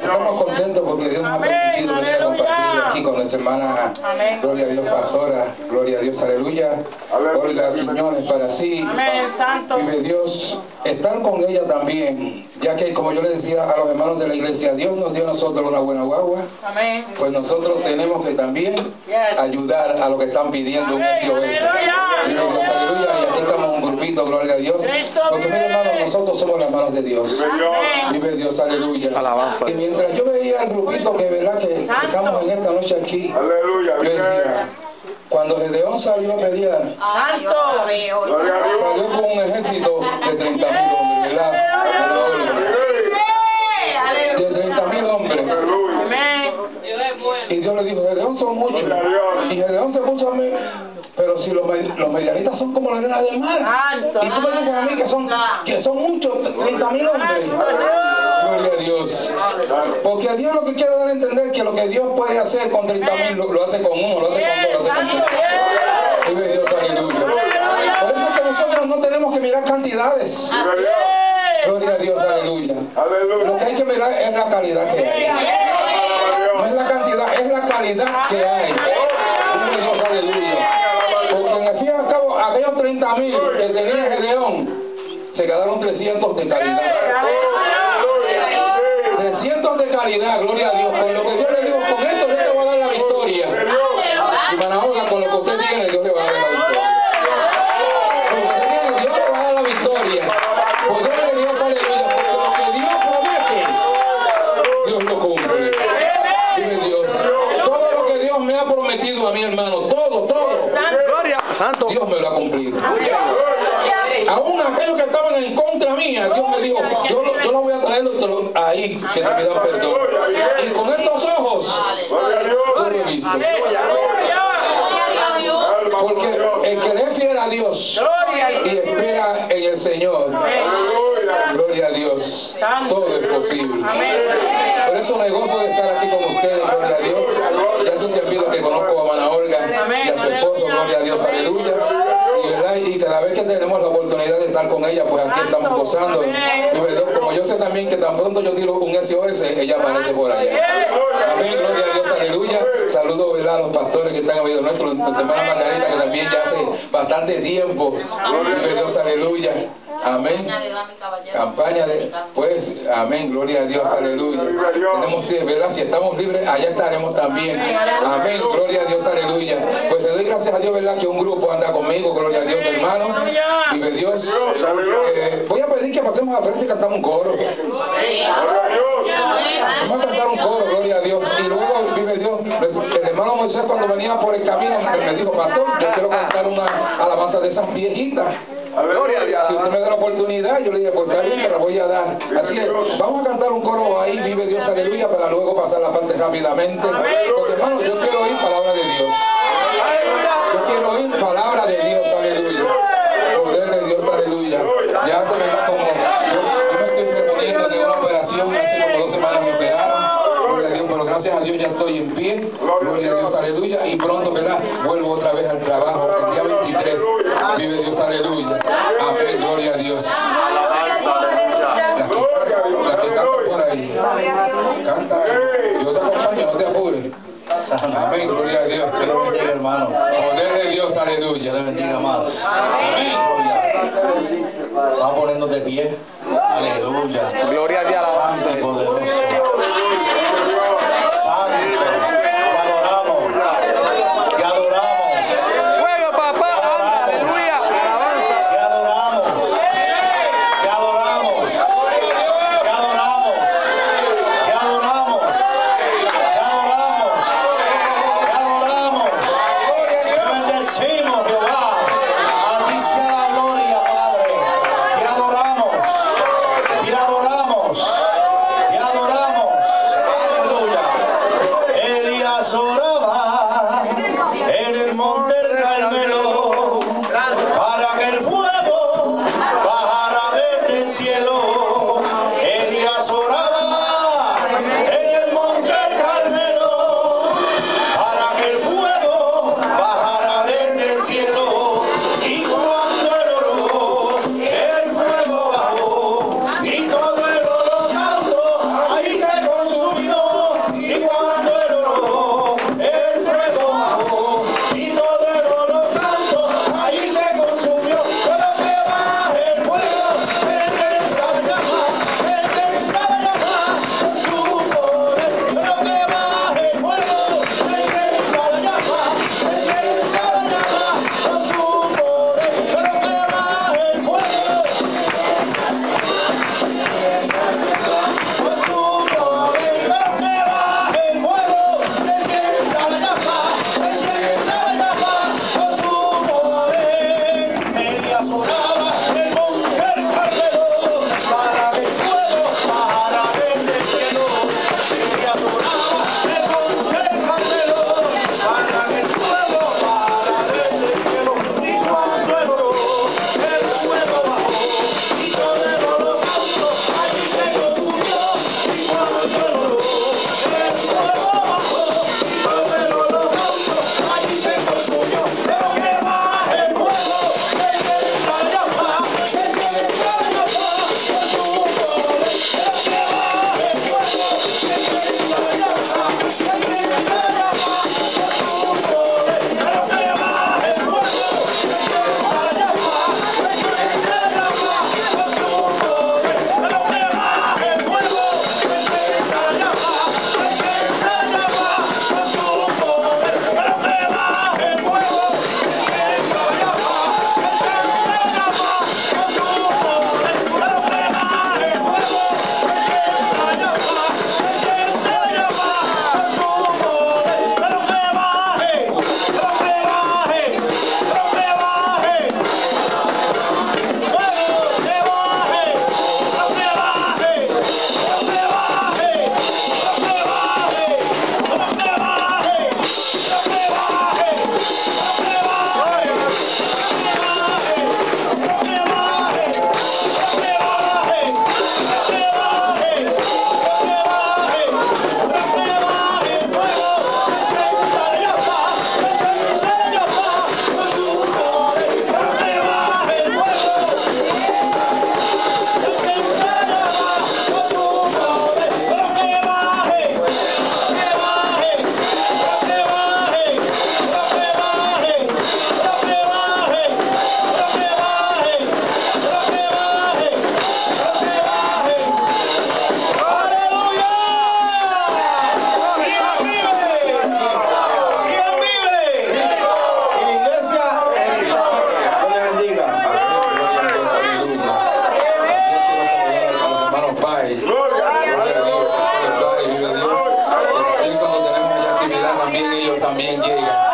Estamos contentos porque Dios nos ha permitido venir a compartir aquí con nuestra hermana, gloria a Dios, pastora, gloria a Dios, aleluya. Olga Quiñones para sí. Amén, santo. Vive Dios, estar con ella también, ya que como yo le decía a los hermanos de la iglesia, Dios nos dio a nosotros una buena guagua. Amén. Pues nosotros tenemos que también ayudar a los que están pidiendo un SOS. Aleluya. Y aquí estamos un grupito, gloria a Dios. Porque mire, hermano, nosotros somos las manos de Dios. Vive Dios, aleluya. Alabanza. Y mientras yo veía el grupito que verdad que estamos en esta noche aquí, yo decía, cuando Gedeón salió a pelear, Santo. salió con un ejército de 30,000 hombres, ¿verdad? De 30,000 hombres. Amén. Y Dios le dijo, Gedeón son muchos. Y Gedeón se puso a mí, pero si los medianitas son como la arena del mar. Santo. Y tú me dices a mí que son muchos, 30,000 hombres. Gloria a Dios. Porque a Dios lo que quiere dar a entender que lo que Dios puede hacer con 30,000 lo hace con uno, lo hace con dos, lo hace con tres. Vive Dios, aleluya. Por eso es que nosotros no tenemos que mirar cantidades. Gloria a Dios, aleluya. Lo que hay que mirar es la calidad que hay. No es la cantidad, es la calidad que hay. Gloria a Dios, aleluya. Porque en el fin y al cabo, aquellos 30,000 que tenía Gedeón, se quedaron 300 de calidad. 300 de calidad, gloria a Dios. Por lo que Dios le dijo, con esto Dios le va a dar la victoria. Y para ahora, con lo que usted tiene, Dios le va a dar la victoria. Con lo que usted tiene, Dios le va a dar la victoria. Poder de Dios, aleluya. Porque lo que Dios promete, Dios lo cumple. Vive Dios. Todo lo que Dios me ha prometido a mi hermano, todo. Gloria, santo. Dios me lo ha cumplido. Aún aquellos que estaban en contra mía, Dios me dijo, yo no voy a traerlo ahí, que me pidan perdón. Y con estos ojos, yo lo he visto. Porque el que le es fiel a Dios y espera en el Señor, gloria a Dios, todo es posible. Por eso me gozo de estar aquí con ustedes, gloria a Dios. Ya hace un tiempito que conozco a hermana Olga y a su esposo, gloria a Dios, aleluya. Y cada vez que tenemos la oportunidad de estar con ella, pues aquí estamos gozando. Y Dios, como yo sé también que tan pronto yo tiro un SOS, ella aparece por allá. Amén, gloria a Dios, aleluya. Saludos, ¿verdad?, a los pastores que están oídos nuestros, nuestra hermana Margarita, que también ya hace bastante tiempo. Gloria a Dios, aleluya. Amén. Campaña de, pues, amén, gloria a Dios, aleluya. Tenemos que, ¿verdad? Si estamos libres, allá estaremos también. Amén, gloria a Dios, aleluya. Pues le doy gracias a Dios, ¿verdad?, que un grupo anda conmigo, gloria a Dios, mi hermano. Vive Dios. Voy a pedir que pasemos a frente y cantamos un coro. Vamos a cantar un coro, gloria a Dios. Y luego, vive Dios, el hermano Moisés cuando venía por el camino me dijo, pastor, yo quiero cantar una alabanza de esas viejitas. Gloria a Dios. Si usted me da la oportunidad, yo le dije, pues está bien, te la voy a dar. Así que vamos a cantar un coro ahí, vive Dios, aleluya, para luego pasar la parte rápidamente. Porque hermano, yo quiero oír palabra de Dios. Yo quiero oír palabra de Dios, aleluya. Poder de Dios, aleluya. Ya se me da como, yo me estoy reponiendo de una operación, hace como 2 semanas me operaron. Gloria a Dios, pero gracias a Dios ya estoy en pie. Gloria a Dios, aleluya. Y pronto, ¿verdad?, vuelvo otra vez al trabajo, el día 23. Vive Dios, aleluya. Amén, gloria a Dios. La que canta por ahí. Canta. Yo te acompaño, no te apures. Amén, gloria a Dios. Dios te bendiga, hermano. Poder de Dios, aleluya. Dios te bendiga más. Amén. Vamos a ponernos de pie. Aleluya. Gloria a Dios. Santo y poderoso. Santo. Te adoramos. Te adoramos. Fuego, papá. Anda, aleluya. Alabanza. Te adoramos. Te adoramos. Te adoramos. Te adoramos. Te adoramos. Te adoramos. Te bendecimos, Jehová. A ti sea la gloria, Padre. Te adoramos. Te adoramos. también llega.